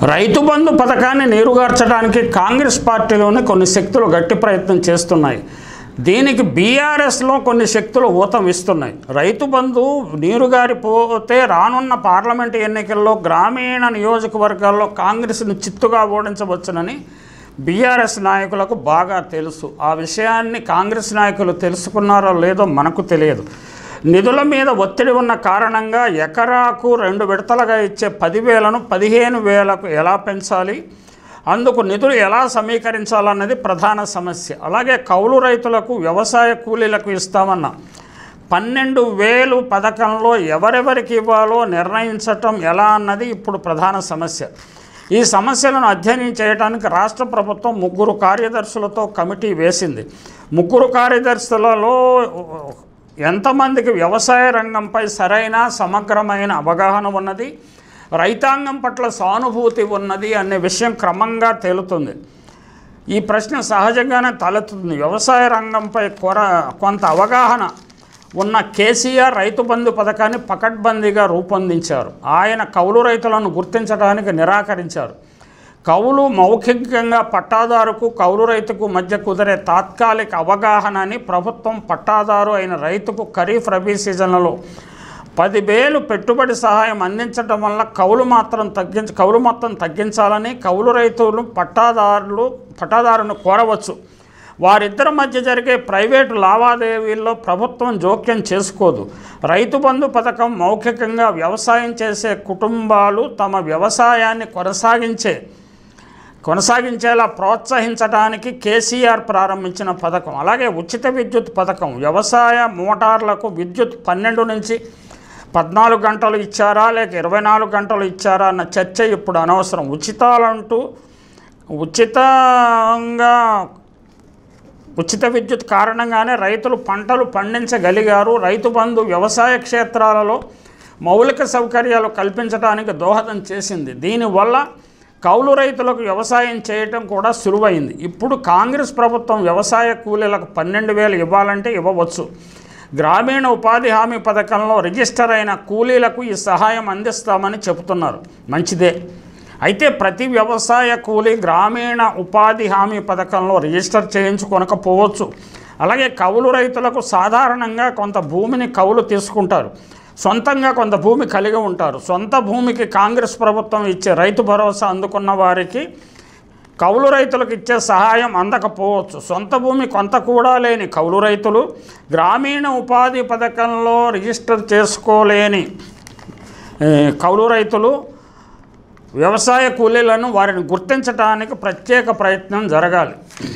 రైతు బంధు పథకాన్ని నీరుగార్చడానికి కాంగ్రెస్ పార్టీలోనే కొన్ని శక్తులు గట్టి ప్రయత్నం చేస్తున్నాయి. దీనికి బీఆర్ఎస్లో కొన్ని శక్తులు ఊతం ఇస్తున్నాయి. రైతు బంధు నీరుగారిపోతే రానున్న పార్లమెంటు ఎన్నికల్లో గ్రామీణ నియోజకవర్గాల్లో కాంగ్రెస్ను చిత్తుగా ఓడించవచ్చునని బీఆర్ఎస్ నాయకులకు బాగా తెలుసు. ఆ విషయాన్ని కాంగ్రెస్ నాయకులు తెలుసుకున్నారో లేదో మనకు తెలియదు. నిధుల మీద ఒత్తిడి ఉన్న కారణంగా ఎకరాకు 2 విడతలుగా ఇచ్చే 10,000ను 15,000కు ఎలా పెంచాలి, అందుకు నిధులు ఎలా సమీకరించాలన్నది ప్రధాన సమస్య. అలాగే కౌలు రైతులకు వ్యవసాయ కూలీలకు ఇస్తామన్న 12,000 పథకంలో ఎవరెవరికి ఇవ్వాలో నిర్ణయించటం ఎలా అన్నది ఇప్పుడు ప్రధాన సమస్య. ఈ సమస్యలను అధ్యయనం చేయడానికి రాష్ట్ర ప్రభుత్వం 3 కార్యదర్శులతో కమిటీ వేసింది. 3 కార్యదర్శులలో ఎంతమందికి వ్యవసాయ రంగంపై సరైన సమగ్రమైన అవగాహన ఉన్నది, రైతాంగం పట్ల సానుభూతి ఉన్నది అనే విషయం క్రమంగా తేలుతుంది. ఈ ప్రశ్న సహజంగానే తలెత్తుతుంది. వ్యవసాయ రంగంపై కొంత అవగాహన ఉన్న కేసీఆర్ రైతు బంధు పథకాన్ని పకడ్బందీగా రూపొందించారు. ఆయన కౌలు రైతులను గుర్తించడానికి నిరాకరించారు. కౌలు మౌఖికంగా పట్టాదారుకు కౌలు రైతుకు మధ్య కుదిరే తాత్కాలిక అవగాహన అని ప్రభుత్వం పట్టాదారు అయిన రైతుకు ఖరీఫ్ రబీ సీజన్లలో 10,000 పెట్టుబడి సహాయం అందించడం వల్ల కౌలు మొత్తం తగ్గించాలని కౌలు రైతులు పట్టాదారును కోరవచ్చు. వారిద్దరి మధ్య జరిగే ప్రైవేటు లావాదేవీల్లో ప్రభుత్వం జోక్యం చేసుకోదు. రైతు బంధు పథకం మౌఖికంగా వ్యవసాయం చేసే కుటుంబాలు తమ వ్యవసాయాన్ని కొనసాగించేలా ప్రోత్సహించడానికి కేసీఆర్ ప్రారంభించిన పథకం. అలాగే ఉచిత విద్యుత్ పథకం. వ్యవసాయ మోటార్లకు విద్యుత్ 12 నుంచి 14 గంటలు ఇచ్చారా లేక 24 గంటలు ఇచ్చారా అన్న చర్చ ఇప్పుడు అనవసరం. ఉచిత విద్యుత్ కారణంగానే రైతులు పంటలు పండించగలిగారు. రైతు బంధు వ్యవసాయ క్షేత్రాలలో మౌలిక సౌకర్యాలు కల్పించడానికి దోహదం చేసింది. దీనివల్ల కౌలు రైతులకు వ్యవసాయం చేయటం కూడా సులువైంది. ఇప్పుడు కాంగ్రెస్ ప్రభుత్వం వ్యవసాయ కూలీలకు 12,000 ఇవ్వాలంటే ఇవ్వవచ్చు. గ్రామీణ ఉపాధి హామీ పథకంలో రిజిస్టర్ అయిన కూలీలకు ఈ సహాయం అందిస్తామని చెబుతున్నారు. మంచిదే. అయితే ప్రతి వ్యవసాయ కూలీ గ్రామీణ ఉపాధి హామీ పథకంలో రిజిస్టర్ చేయించుకొనకపోవచ్చు. అలాగే కౌలు రైతులకు సాధారణంగా కొంత భూమిని కౌలు తీసుకుంటారు, సొంతంగా కొంత భూమి కలిగి ఉంటారు. సొంత భూమికి కాంగ్రెస్ ప్రభుత్వం ఇచ్చే రైతు భరోసా అందుకున్న వారికి కౌలు రైతులకు ఇచ్చే సహాయం అందకపోవచ్చు. సొంత భూమి కొంత కూడా లేని కౌలు రైతులు, గ్రామీణ ఉపాధి పథకంలో రిజిస్టర్ చేసుకోలేని కౌలు రైతులు, వ్యవసాయ కూలీలను వారిని గుర్తించడానికి ప్రత్యేక ప్రయత్నం జరగాలి.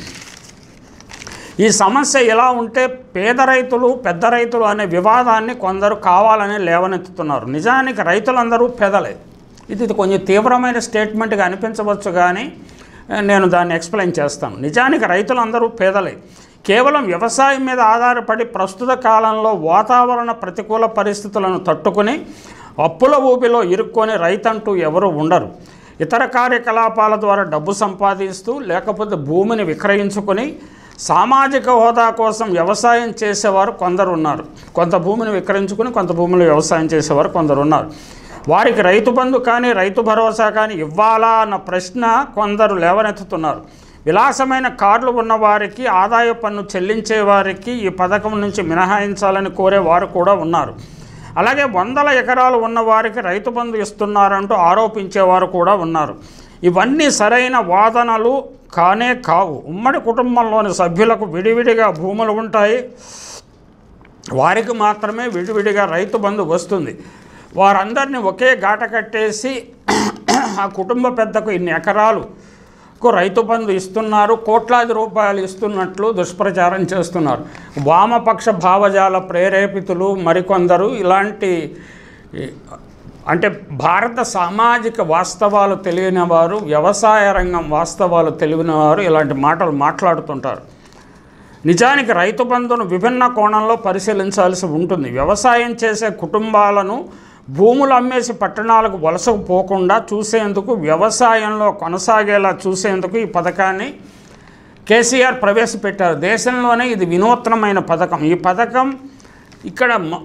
ఈ సమస్య ఎలా ఉంటే పేద రైతులు పెద్ద రైతులు అనే వివాదాన్ని కొందరు కావాలని లేవనెత్తుతున్నారు. నిజానికి రైతులందరూ పేదలే. ఇది కొంచెం తీవ్రమైన స్టేట్మెంట్గా అనిపించవచ్చు, కానీ నేను దాన్ని ఎక్స్ప్లెయిన్ చేస్తాను. నిజానికి రైతులందరూ పేదలే. కేవలం వ్యవసాయం మీద ఆధారపడి ప్రస్తుత కాలంలో వాతావరణ ప్రతికూల పరిస్థితులను తట్టుకుని అప్పుల ఊబిలో ఇరుక్కొని రైతంటూ ఎవరు ఉండరు. ఇతర కార్యకలాపాల ద్వారా డబ్బు సంపాదిస్తూ లేకపోతే భూమిని విక్రయించుకొని సామాజిక హోదా కోసం వ్యవసాయం చేసేవారు కొందరు ఉన్నారు. కొంత భూమిని విక్రయించుకుని కొంత భూమిలో వ్యవసాయం చేసేవారు కొందరు ఉన్నారు. వారికి రైతు బంధు కానీ రైతు భరోసా కానీ ఇవ్వాలా అన్న ప్రశ్న కొందరు లేవనెత్తుతున్నారు. విలాసమైన కార్లు ఉన్నవారికి, ఆదాయ పన్ను చెల్లించే వారికి ఈ పథకం నుంచి మినహాయించాలని కోరేవారు కూడా ఉన్నారు. అలాగే 100 ఎకరాలు ఉన్నవారికి రైతు బంధు ఇస్తున్నారంటూ ఆరోపించేవారు కూడా ఉన్నారు. ఇవన్నీ సరైన వాదనలు కానే కావు. ఉమ్మడి కుటుంబంలోని సభ్యులకు విడివిడిగా భూములు ఉంటాయి. వారికి మాత్రమే విడివిడిగా రైతు బంధు వస్తుంది. వారందరినీ ఒకే గాట కట్టేసి ఆ కుటుంబ పెద్దకు ఇన్ని ఎకరాలకు రైతు బంధు ఇస్తున్నారు, కోట్లాది రూపాయలు ఇస్తున్నట్లు దుష్ప్రచారం చేస్తున్నారు. వామపక్ష భావజాల ప్రేరేపితులు మరికొందరు ఇలాంటి, అంటే భారత సామాజిక వాస్తవాలు తెలియని వారు, వ్యవసాయ రంగం వాస్తవాలు తెలియని వారు ఇలాంటి మాటలు మాట్లాడుతుంటారు. నిజానికి రైతు బంధును విభిన్న కోణంలో పరిశీలించాల్సి ఉంటుంది. వ్యవసాయం చేసే కుటుంబాలను భూములు అమ్మేసి పట్టణాలకు వలసకు పోకుండా చూసేందుకు, వ్యవసాయంలో కొనసాగేలా చూసేందుకు ఈ పథకాన్ని కేసీఆర్ ప్రవేశపెట్టారు. దేశంలోనే ఇది వినూత్నమైన పథకం. ఈ పథకం ఇక్కడ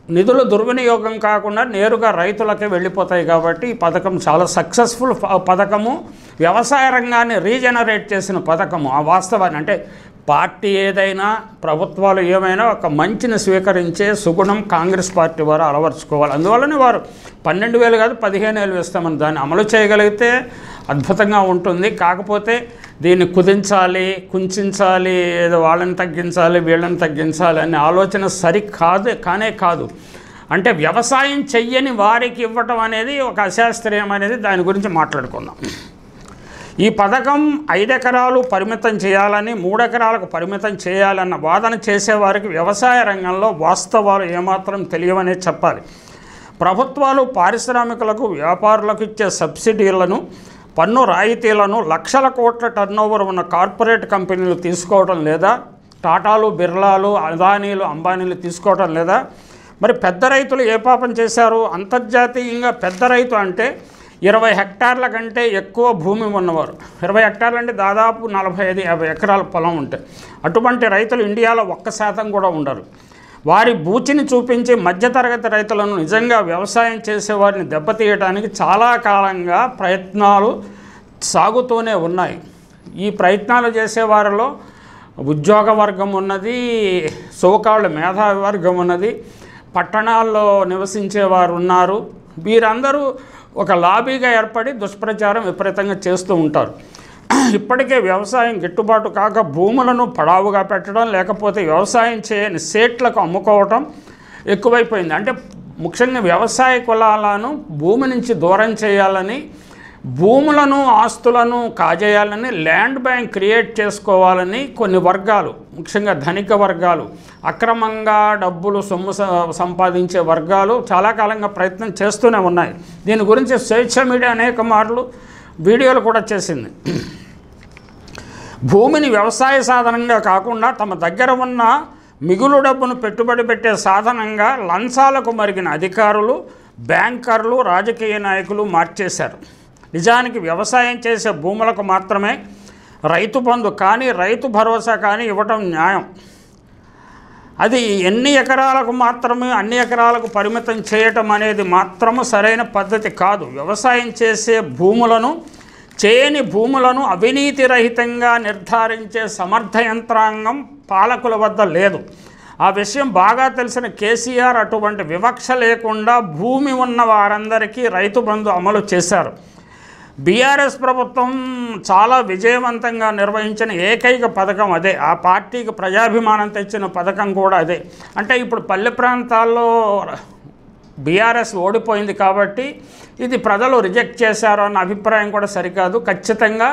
నిధులు దుర్వినియోగం కాకుండా నేరుగా రైతులకే వెళ్ళిపోతాయి. కాబట్టి ఈ పథకం చాలా సక్సెస్ఫుల్ పథకము, వ్యవసాయ రంగాన్ని రీజనరేట్ చేసిన పథకము. ఆ వాస్తవాన్ని అంటే పార్టీ ఏదైనా ప్రభుత్వాలు ఏమైనా ఒక మంచిని స్వీకరించే సుగుణం కాంగ్రెస్ పార్టీ వారు అలవర్చుకోవాలి. అందువల్లనే వారు 12,000 కాదు 15,000 ఇస్తామని దాన్ని అమలు చేయగలిగితే అద్భుతంగా ఉంటుంది. కాకపోతే దీన్ని కుదించాలి, కుంచాలి, ఏదో వాళ్ళని తగ్గించాలి వీళ్ళని తగ్గించాలి అనే ఆలోచన కానే కాదు. అంటే వ్యవసాయం చెయ్యని వారికి ఇవ్వటం అనేది ఒక అశాస్త్రీయం అనేది, దాని గురించి మాట్లాడుకుందాం. ఈ పథకం 5 ఎకరాలు పరిమితం చేయాలని 3 ఎకరాలకు పరిమితం చేయాలన్న వాదన చేసేవారికి వ్యవసాయ రంగంలో వాస్తవాలు ఏమాత్రం తెలియవనే చెప్పాలి. ప్రభుత్వాలు పారిశ్రామికులకు వ్యాపారులకు ఇచ్చే సబ్సిడీలను, పన్ను రాయితీలను లక్షల కోట్ల టర్నోవర్ ఉన్న కార్పొరేట్ కంపెనీలు తీసుకోవడం లేదా, టాటాలు, బిర్లాలు, అదానీలు, అంబానీలు తీసుకోవడం లేదా? మరి పెద్ద రైతులు ఏ పాపం చేశారు? అంతర్జాతీయంగా పెద్ద రైతు అంటే 20 హెక్టార్ల కంటే ఎక్కువ భూమి ఉన్నవారు. 20 హెక్టార్లు అంటే దాదాపు 45-50 ఎకరాల పొలం ఉంటాయి. అటువంటి రైతులు ఇండియాలో 1% కూడా ఉండరు. వారి బూచిని చూపించి మధ్యతరగతి రైతులను, నిజంగా వ్యవసాయం చేసేవారిని దెబ్బతీయడానికి చాలా కాలంగా ప్రయత్నాలు సాగుతూనే ఉన్నాయి. ఈ ప్రయత్నాలు చేసేవారిలో ఉద్యోగ వర్గం ఉన్నది, సోకాళ్ళు మేధావి వర్గం ఉన్నది, పట్టణాల్లో నివసించేవారు ఉన్నారు. వీరందరూ ఒక లాబీగా ఏర్పడి దుష్ప్రచారం విపరీతంగా చేస్తూ ఉంటారు. ఇప్పటికే వ్యవసాయం గిట్టుబాటు కాక భూములను పడావుగా పెట్టడం, లేకపోతే వ్యవసాయం చేయని సేట్లకు అమ్ముకోవటం ఎక్కువైపోయింది. అంటే ముఖ్యంగా వ్యవసాయ కులాలను భూమి నుంచి దూరం చేయాలని, భూములను ఆస్తులను కాజేయాలని, ల్యాండ్ బ్యాంక్ క్రియేట్ చేసుకోవాలని కొన్ని వర్గాలు, ముఖ్యంగా ధనిక వర్గాలు, అక్రమంగా డబ్బులు సొమ్ము సంపాదించే వర్గాలు చాలా కాలంగా ప్రయత్నం చేస్తూనే ఉన్నాయి. దీని గురించి స్వేచ్ఛ మీడియా అనేక మార్లు వీడియోలు కూడా చేసింది. భూమిని వ్యవసాయ సాధనంగా కాకుండా తమ దగ్గర ఉన్న మిగులు డబ్బును పెట్టుబడి పెట్టే సాధనంగా లంచాలకు మరిగిన అధికారులు, బ్యాంకర్లు, రాజకీయ నాయకులు మార్చేశారు. నిజానికి వ్యవసాయం చేసే భూములకు మాత్రమే రైతు బంధు కానీ, రైతు భరోసా కానీ ఇవ్వటం న్యాయం. అది ఎన్ని ఎకరాలకు మాత్రమే అన్ని ఎకరాలకు పరిమితం చేయటం అనేది మాత్రము సరైన పద్ధతి కాదు. వ్యవసాయం చేసే భూములను, చేయని భూములను అవినీతి రహితంగా నిర్ధారించే సమర్థ యంత్రాంగం పాలకుల వద్ద లేదు. ఆ విషయం బాగా తెలిసిన కేసీఆర్ అటువంటి వివక్ష లేకుండా భూమి ఉన్న వారందరికీ రైతు బంధు అమలు చేశారు. బీఆర్ఎస్ ప్రభుత్వం చాలా విజయవంతంగా నిర్వహించిన ఏకైక పథకం అదే. ఆ పార్టీకి ప్రజాభిమానం తెచ్చిన పథకం కూడా అదే. అంటే ఇప్పుడు పల్లె ప్రాంతాల్లో బీఆర్ఎస్ ఓడిపోయింది కాబట్టి ఇది ప్రజలు రిజెక్ట్ చేశారు అన్న అభిప్రాయం కూడా సరికాదు. ఖచ్చితంగా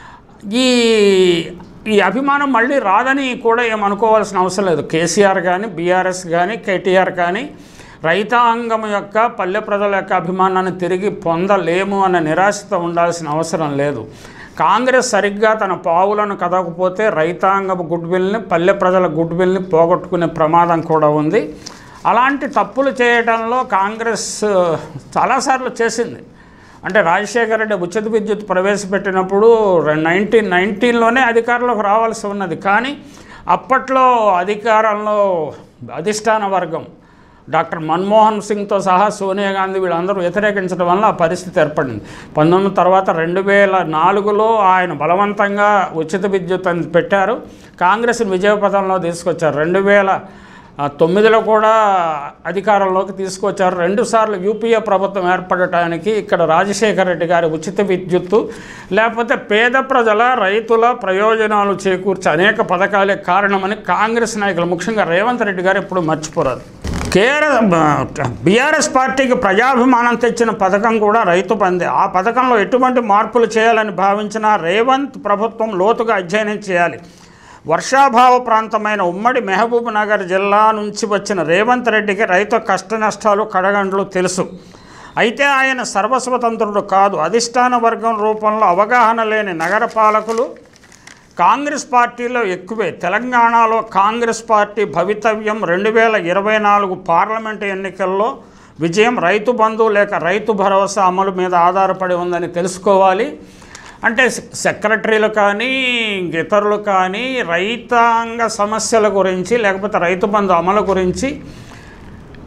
ఈ అభిమానం మళ్ళీ రాదని కూడా ఏమనుకోవాల్సిన అవసరం లేదు. కేసీఆర్ కానీ, బీఆర్ఎస్ కానీ, కేటీఆర్ కానీ రైతాంగం యొక్క, పల్లె ప్రజల యొక్క అభిమానాన్ని తిరిగి పొందలేము అన్న నిరాశతో ఉండాల్సిన అవసరం లేదు. కాంగ్రెస్ సరిగ్గా తన పావులను కదకపోతే రైతాంగపు గుడ్విల్ని, పల్లె ప్రజల గుడ్విల్ని పోగొట్టుకునే ప్రమాదం కూడా ఉంది. అలాంటి తప్పులు చేయడంలో కాంగ్రెస్ చాలాసార్లు చేసింది. అంటే రాజశేఖర రెడ్డి ఉచిత విద్యుత్ ప్రవేశపెట్టినప్పుడు 1919లోనే అధికారంలోకి రావాల్సి ఉన్నది. కానీ అప్పట్లో అధికారంలో అధిష్టాన వర్గం డాక్టర్ మన్మోహన్ సింగ్తో సహా సోనియా గాంధీ వీళ్ళందరూ వ్యతిరేకించడం వల్ల ఆ పరిస్థితి ఏర్పడింది. 19 తర్వాత 2004లో ఆయన బలవంతంగా ఉచిత విద్యుత్ అని పెట్టారు. కాంగ్రెస్ని విజయపథంలో తీసుకొచ్చారు. 2009లో కూడా అధికారంలోకి తీసుకొచ్చారు. 2 సార్లు యూపీఏ ప్రభుత్వం ఏర్పడటానికి ఇక్కడ రాజశేఖర రెడ్డి గారి ఉచిత విద్యుత్తు, లేకపోతే పేద ప్రజల, రైతుల ప్రయోజనాలు చేకూర్చే అనేక పథకాలే కారణమని కాంగ్రెస్ నాయకులు, ముఖ్యంగా రేవంత్ రెడ్డి గారు ఎప్పుడు మర్చిపోరారు. బీఆర్ఎస్ పార్టీకి ప్రజాభిమానం తెచ్చిన పథకం కూడా రైతు బంధే. ఆ పథకంలో ఎటువంటి మార్పులు చేయాలని భావించినా రేవంత్ ప్రభుత్వం లోతుగా అధ్యయనం చేయాలి. వర్షాభావ ప్రాంతమైన ఉమ్మడి మహబూబ్ నగర్ జిల్లా నుంచి వచ్చిన రేవంత్ రెడ్డికి రైతు కష్ట నష్టాలు, కడగండ్లు తెలుసు. అయితే ఆయన సర్వస్వతంత్రుడు కాదు. అధిష్టాన వర్గం రూపంలో అవగాహన లేని నగర పాలకులు కాంగ్రెస్ పార్టీలో ఎక్కువే. తెలంగాణలో కాంగ్రెస్ పార్టీ భవితవ్యం 2024 పార్లమెంటు ఎన్నికల్లో విజయం రైతు బంధు లేక రైతు భరోసా అమలు మీద ఆధారపడి ఉందని తెలుసుకోవాలి. అంటే సెక్రటరీలు కానీ, ఇతరులు కానీ రైతాంగ సమస్యల గురించి, లేకపోతే రైతు బంధు అమలు గురించి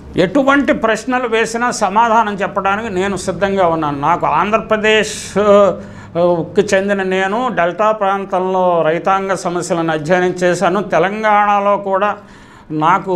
ఎటువంటి ప్రశ్నలు వేసినా సమాధానం చెప్పడానికి నేను సిద్ధంగా ఉన్నాను. నాకు ఆంధ్రప్రదేశ్కి చెందిన నేను డెల్టా ప్రాంతంలో రైతాంగ సమస్యలను అధ్యయనం చేశాను. తెలంగాణలో కూడా నాకు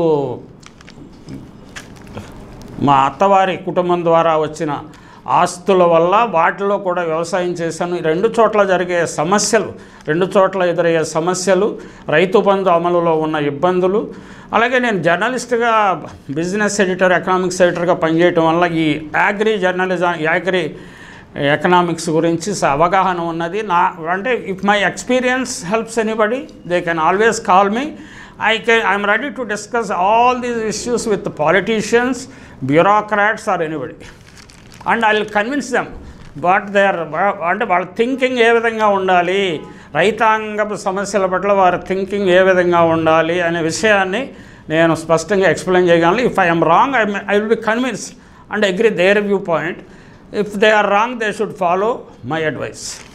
మా అత్తవారి కుటుంబం ద్వారా వచ్చిన ఆస్తుల వల్ల వాటిలో కూడా వ్యవసాయం చేశాను. రెండు చోట్ల జరిగే సమస్యలు, రెండు చోట్ల ఎదురయ్యే సమస్యలు, రైతు బంధు అమలులో ఉన్న ఇబ్బందులు, అలాగే నేను జర్నలిస్ట్గా బిజినెస్ ఎడిటర్, ఎకనామిక్స్ ఎడిటర్గా పనిచేయటం వల్ల ఈ యాగ్రీ ఎకనామిక్స్ గురించి అవగాహన ఉన్నది. అంటే if my experience helps anybody, they can always call me. I'm ready to discuss all these issues with politicians, bureaucrats or anybody, and I will convince them but అంటే వాళ్ళ thinking ఏ విధంగా ఉండాలి, రైతాంగపు సమస్యల పట్ల వారి థింకింగ్ ఏ విధంగా ఉండాలి అనే విషయాన్ని నేను స్పష్టంగా ఎక్స్ప్లెయిన్ చేయగలను. If I'm wrong, I will be convince and agree their viewpoint. If they are wrong, they should follow my advice.